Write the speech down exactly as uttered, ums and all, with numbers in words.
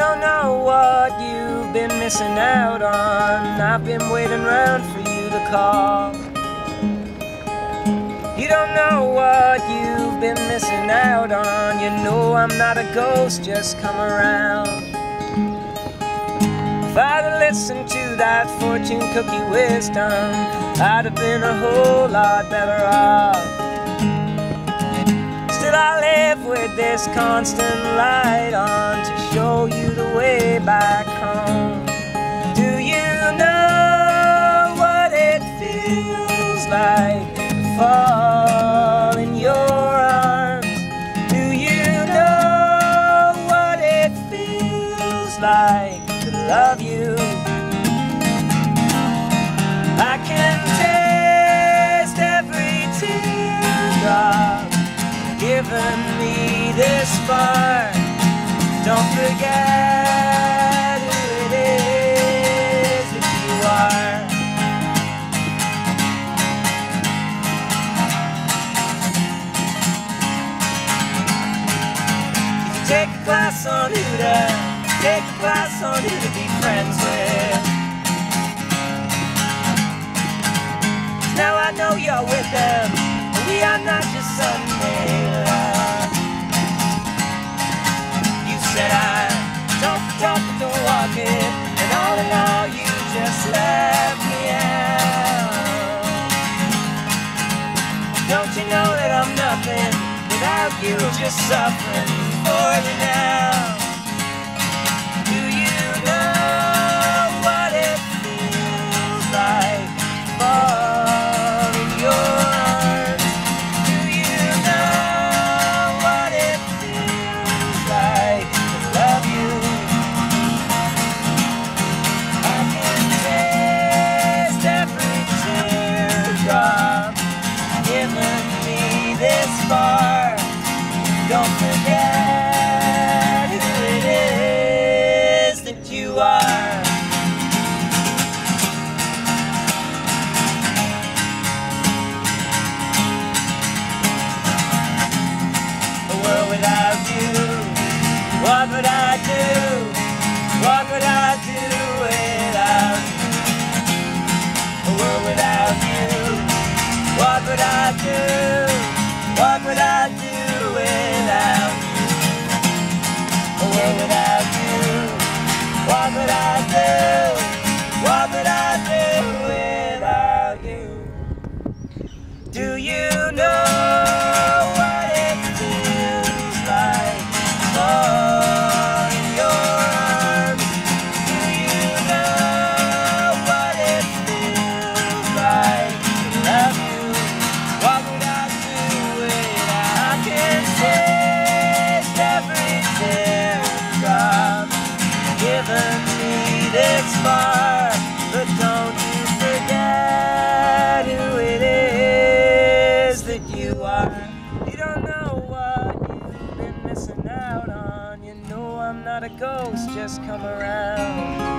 don't know what you've been missing out on. I've been waiting around for you to call. You don't know what you've been missing out on. You know I'm not a ghost, just come around. If I'd have listened to that fortune cookie wisdom, I'd have been a whole lot better off. Still I live with this constant light on to show you the way back home. Do you know what it feels like to fall in your arms? Do you know what it feels like to love you? I can taste every teardrop given me this far. Don't forget who it is that you are. If you take a class on who to, take a class on who to be friends with. Now I know you're with them, but we are not just Sunday love. You said I don't talk, don't walk it, and all in all you just left me out. Don't you know that I'm nothing without you, just suffering for you now? Do you know what it feels like to fall in your arms? Do you know what it feels like to love you? I can taste every teardrop given me this far. Don't forget who it is that you are. A world without you, what would I do? What would I do without you? A world without you, what would I do? What would I do without you? A world without you, what would I do? What would I do without you? Do you know what it feels like to fall in your arms? Do you know what it feels like to love you? What would I do without? I can taste every teardrop given me this far, but don't you forget who it is that you are. You don't know what you've been missing out on. You know I'm not a ghost, just come around.